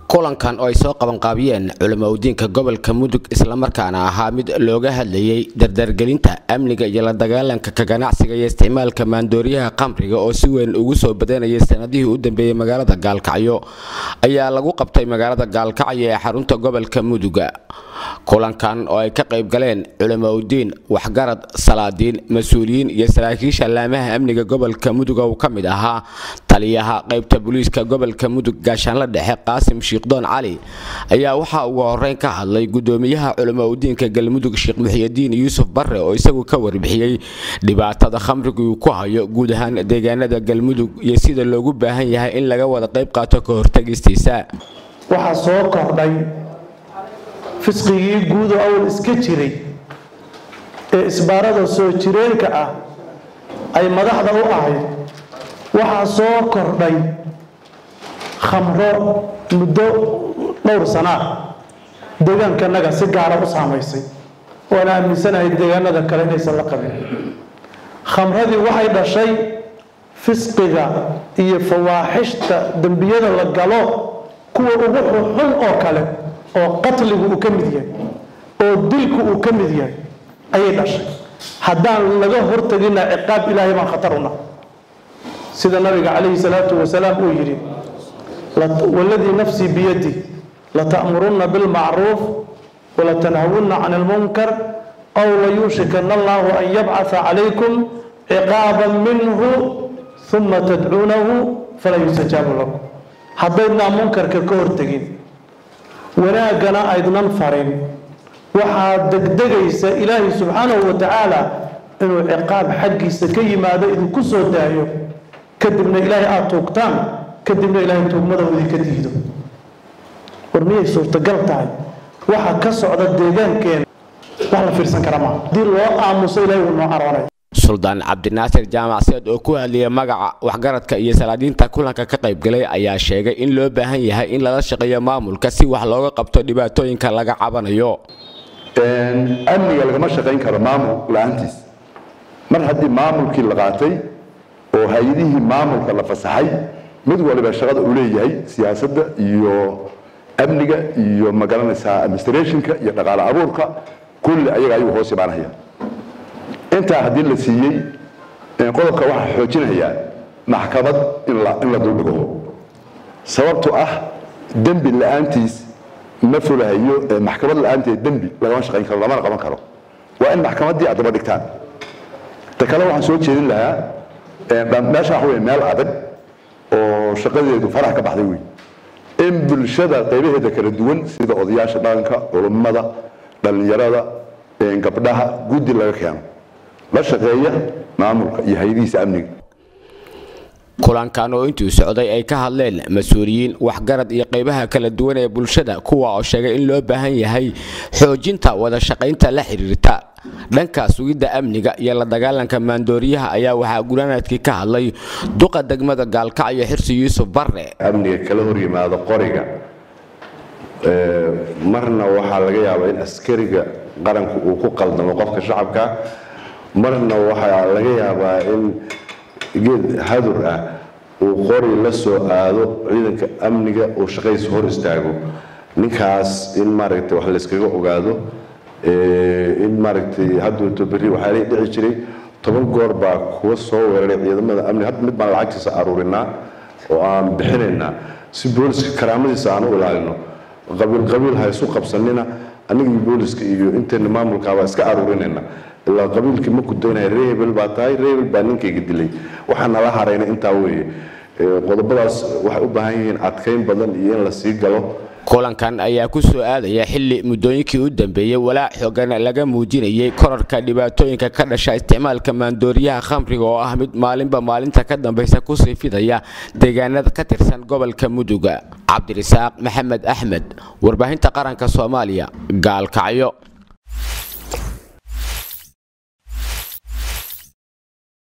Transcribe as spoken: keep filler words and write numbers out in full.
kulankan oo ay soo qaban qaabiyeen culimada gobolka Mudug isla markaana ahaa mid looga hadlayay dardargelinta amniga iyo la dagaalanka ka ganacsiga iyo isticmaalka maandooriyaha qamriga oo si weyn ugu soo badanayay sanadihii u dambeeyay magaalada Gaalkacyo ayaa lagu qabtay magaalada Gaalkacyo ee xarunta gobolka Mudug. kulankan oo ay ka qayb galeen culimada waxgarad salaadiin mas'uuliyiin iyo saraakiisha laamaha amniga gobolka Mudug oo kamid ahaa taliyaha qaybta booliiska gobolka Mudug gaashaanle dhexe Qaasim Sheekhdon Ali ayaa waxa uu horeyn ka hadlay gudoomiyaha culimada galmudug Sheekh Muxyidiin Yuusuf Barre oo isagu ka warbixiyay dhibaatada khamriga uu ku hayo guud ahaan deegaanada galmudug iyo sida loogu baahan yahay in laga wada qayb qaato ka hortagistiisa. waxa soo kordhay fisqigii guud oo awal iska jiray ee isbaarada soo jireenka ah ay madaxda u ahayd waxa soo kordhay khamro muddo dhowr sano deegaankanaga si gaar ah u saameysay oo aan aaminsanahay deegaanada kale inaysan la qabin. khamradii waxay dhashay fisqiga iyo fawaaxishta dambiyada la galo kuwa ugu xun oo kale oo qatligu uu ka mid yahay oo dilku uu ka mid yahay ayay dhashay. haddaan laga hortagina ciqaab ilaahay baan khatar una sida nabiga calayhi salaatu wasalaam uu yidhi والذي نفسي بيدي لتأمرن بالمعروف ولتنهون عن المنكر أو ليوشكن الله أن يبعث عليكم عقابا منه ثم تدعونه فلا يستجاب لكم. حبيبنا منكر ككورتين وناقنا أيضا فرين وحاد دقدقيس إلهي سبحانه وتعالى إنه عقاب حقي سكي ماذا إذ كسر دايو كدبنا إلهي آتوكتان kadibna ilaahay tuugmadooda ka diido warmiyay suurtagal tahay waxa ka socda deegaankeen wax la fiirsan kara ma hadii loo aamuso ilaahay uu noo aroonay. Suldaan Cabdinaasir Jaamacad oo ku hadlaya magaca waxgaradka iyo salaadiinta kulanka ka qayb galay ayaa sheegay in loo baahan yahay in la shaqeeyo maamulka si wax looga qabto dhibaatooyinka laga cabanayo. amniga laga ma shaqeyn karo maamul la'aantiis mar haddii maamulkii la qaatay oo hay'adihii maamulka la fasaxay mid waliba shaqada uu leeyahay siyaasadda iyo amniga iyo magaranaysa administrationka iyo dhaqaale abuurka kulli ayaga ayuu hoos imaanaya. inta hadii la siiyay qodobka waxa xoojinaya maxkamad in la in la dulmigo sababtoo ah dambi la'aantiis ma fulahayo maxkamad la'aanteed dambi laga shaqeyn karo lama qaban karo waa in maxkamadii aad daba dhigtaan. ta kale waxaan soo jeedin lahaa meesha waxa weeye meel adag oo shaqadeedu farax ka baxday weey in bulshada qaybaheeda kala duwan sida odayaasha dhaqanka culimada dhalinyarada ee gabdhaha gudi laga keeno la shaqeeya maamulka iyo hay'adihiisa amniga. kulankan oo intuu socday ay ka hadleen mas'uuliyiin waxgarad iyo qaybaha kala duwan ee bulshada kuwa oo sheegay in loo baahan yahay xoojinta wada shaqaynta la xiriirta dhanka sugidda amniga iyo la dagaalanka maandooriyaha ayaa waxa guranaadkii ka hadlay duqa degmada Gaalkacyo Xirsi Yuusuf Barre. amniga kala hor yimaado qoriga ee marna waxa laga yaabaa in askariga qaranku uu ku qaldamo qofka shacabka marna waxa laga yaabaa in geed hadur ah uu qori la soo aado ciidanka amniga oo shaqadiisa hor istaago ninkaas in maaragtay wax la iskaga ogaado in maaragtay hadduu tobari waxa la dhici jiray toban goor baa kuwa soo weeraray ciidamada amni had mid baan lacagtiisa aruurinaa oo aan bixinayna si booliska karaamadiisa aan u ilaalino qabiil qabiil ha isu qabsanina anigii booliska iyo inteena maamulka baa iska aruurinayna ilaa qabiilkii ma ku doonay reebel baa tahay reebel baa ninkayga dilay waxaan la harayna intaa weeye qodobadaas waxay u baahan yihiin adkeyn badan iyo in la sii galo. kulankan ayaa ku soo aadaya xilli muddooyinkii u dambeeyay walaac xooggan laga muujinayay kororka dhibaatooyinka ka dhashay isticmaalka maandooriyaha khamriga oo ah mid maalinba maalinta ka dambaysa ku sii fidaya deegaanada ka tirsan gobolka Mudug. Cabdirasaaq Maxamed Axmed warbaahinta qaranka Soomaaliya Gaalkacyo.